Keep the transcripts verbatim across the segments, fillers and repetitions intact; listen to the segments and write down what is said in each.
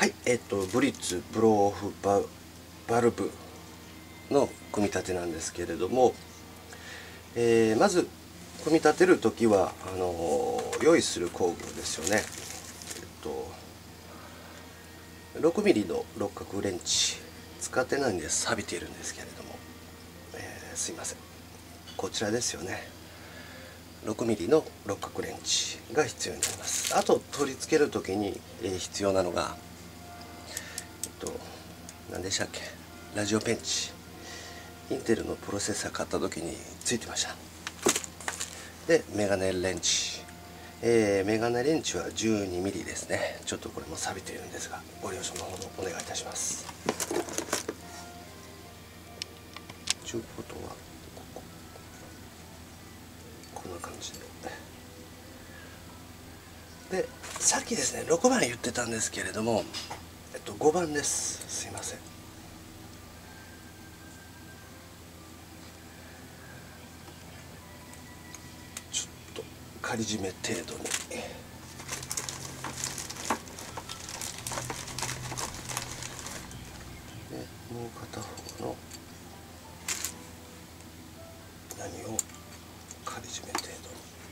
はい、えっとブリッツブローオフババルブの組み立てなんですけれども、えー、まず組み立てる時はあのー、用意する工具ですよね。えっとろくミリの六角レンチ使ってないんで錆びているんですけれども、えー、すいません、こちらですよね。ろくミリの六角レンチが必要になります。あと取り付ける時に、えー、必要なのがえっと何でしたっけ、ラジオペンチ。インテルのプロセッサー買った時についてました。でメガネレンチ、えー、メガネレンチは じゅうにミリ ですね。ちょっとこれも錆びているんですがご了承のほどお願いいたします。ということはこここんな感じでで、さっきですねろくばん言ってたんですけれども、えっとごばんです。すいません。ちょっと仮締め程度に。でもう片方の何を仮締め程度に。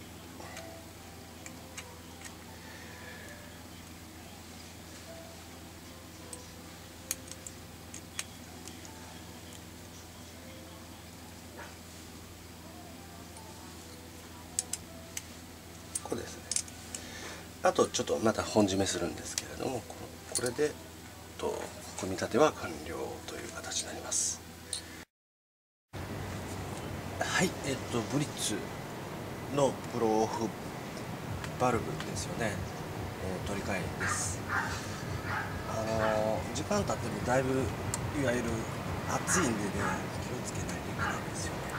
これですね。あとちょっとまた本締めするんですけれども、これでと組み立ては完了という形になります。はい、えっとブリッツのプロオフバルブですよね、えー、取り替えです。あのー、時間経ってもだいぶいわゆる熱いんでね、気をつけないといけないんですよね。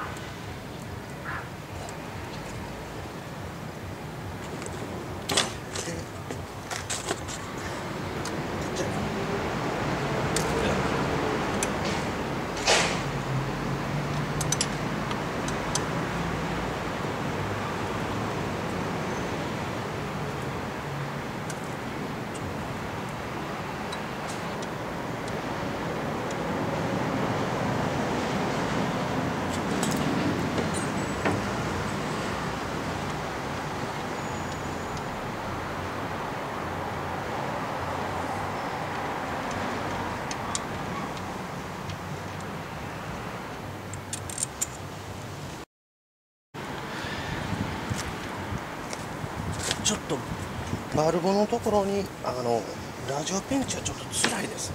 ちょっとバルブのところにあのラジオペンチはちょっと辛いですね。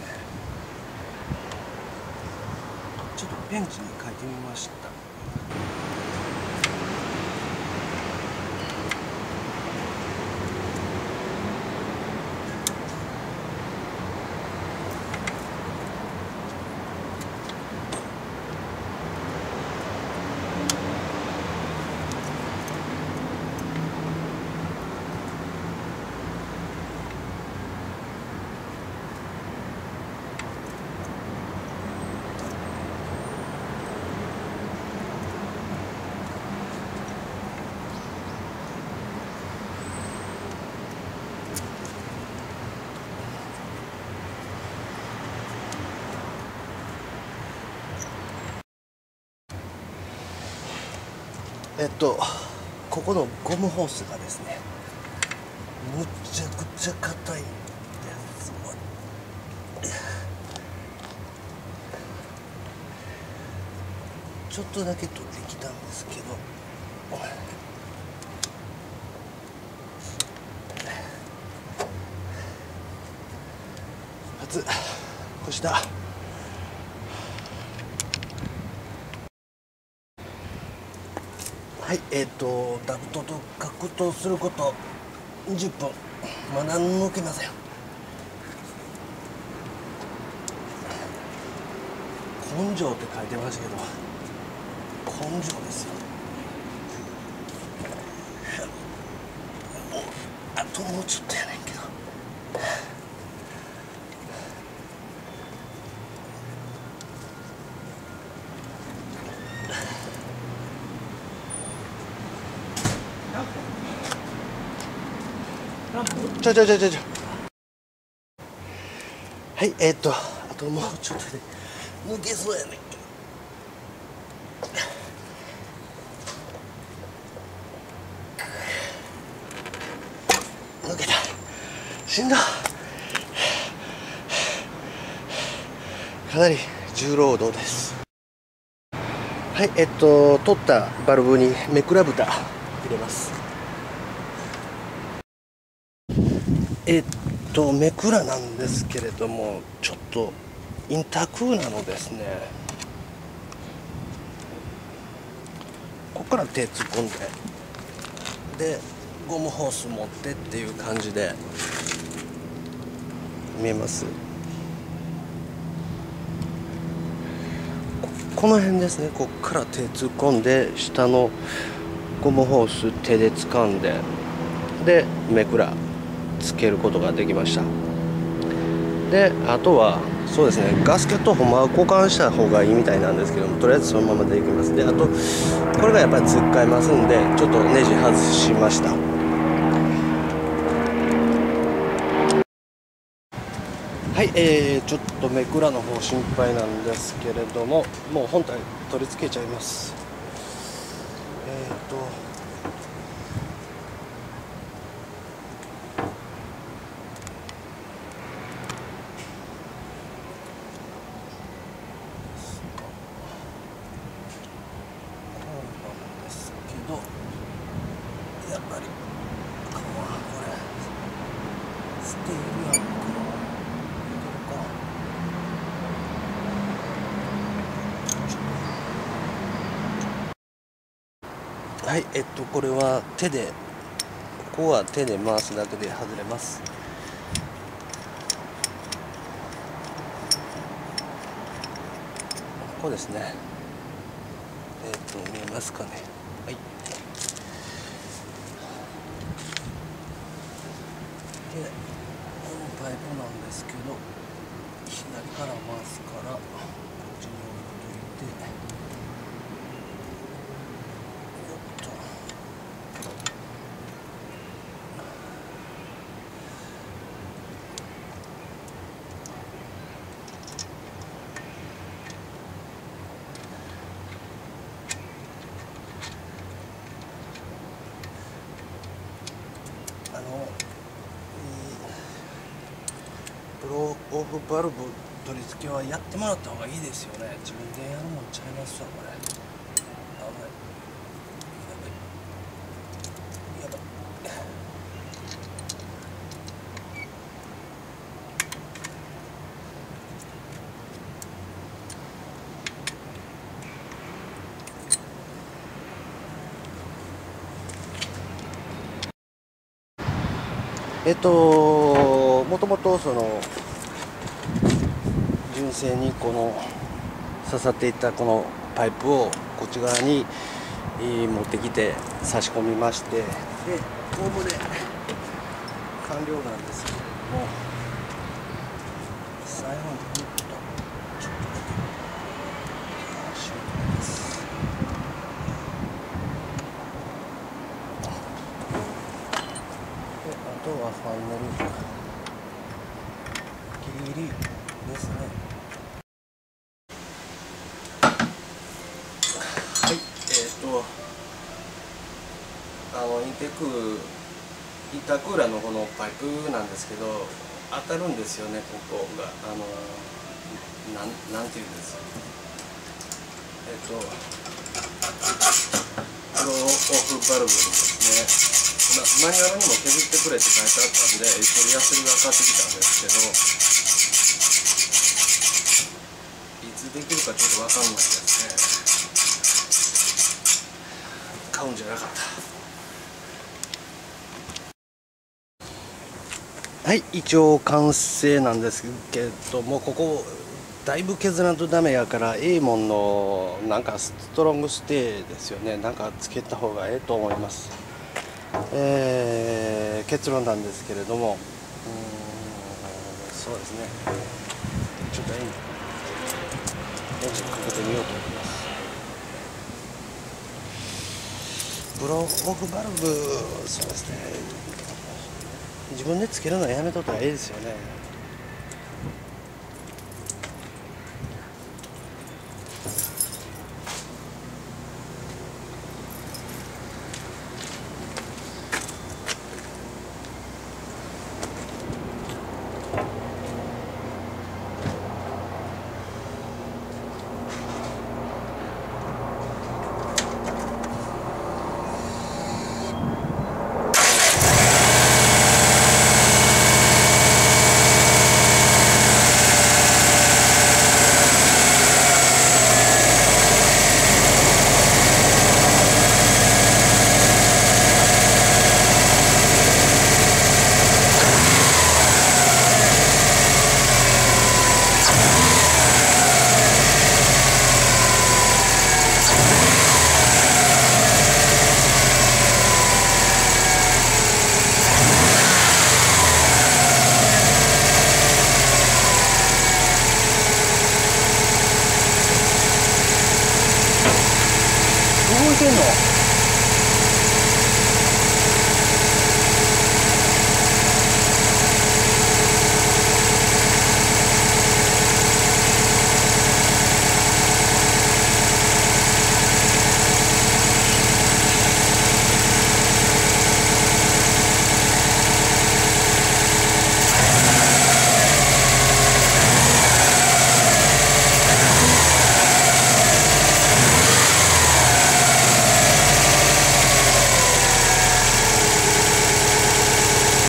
ちょっとペンチに書いてみました。えっとここのゴムホースがですね、むちゃくちゃ硬いんです。ちょっとだけ取ってきたんですけど、まずこしたはい、えっ、ー、とダクトと格闘することじゅっぷん、まだ抜けません。根性って書いてましたけど根性ですよ。あともうちょっとやねんけど。ちょちょちょちょちょはい、えー、っとあともうちょっとで抜けそうやね。抜けた。しんど。かなり重労働です。はい、えっと取ったバルブにめくら蓋入れます。えっとめくらなんですけれども、ちょっとインタークーなのですね。ここから手突っ込んで、でゴムホース持ってっていう感じで見えます。ここの辺ですね。ここから手突っ込んで下のゴムホース手で掴んで、でめくらつけることができました。であとはそうですね、ガスケットほんまは交換した方がいいみたいなんですけども、とりあえずそのままでいきます。であとこれがやっぱり使いますんで、ちょっとネジ外しました。はい、えー、ちょっとめくらの方心配なんですけれども、もう本体取り付けちゃいます。えっとやっぱりこれステールやんか。はい、えっとこれは手で、ここは手で回すだけで外れます。ここですね。えっと見えますかね。はい。でこのパイプなんですけど、左から回すからこっちに置いといて、よっと。あのブローオフバルブ取り付けはやってもらった方がいいですよね。自分でやるもんちゃいますわこれ。危ない。やばいやばい。えっともともとその純正にこの刺さっていったこのパイプをこっち側に持ってきて差し込みまして、でおおむね完了なんですけれども、最後にちょっとちょっとだけ足を取ります。であとはファイナルギリギリですね。はい、えっとあのインテックインタークーラーのこのパイプなんですけど、当たるんですよね。ここがあのなんなんていうんです。えっとプロオフバルブですね。ま、マニュアルにも削ってくれって書いてあったんで、一緒にヤスリが買ってきたんですけど、いつできるかちょっと分かんないですね。買うんじゃなかった。はい、一応完成なんですけども、ここだいぶ削らんとダメやから、エーモンのなんかストロングステーですよね、なんかつけた方がええと思います。えー、結論なんですけれども、うーん、そうですね、ちょっとエンジンかけてみようと思います。ブローオフバルブ、そうですね、自分でつけるのはやめとった方がいいですよね。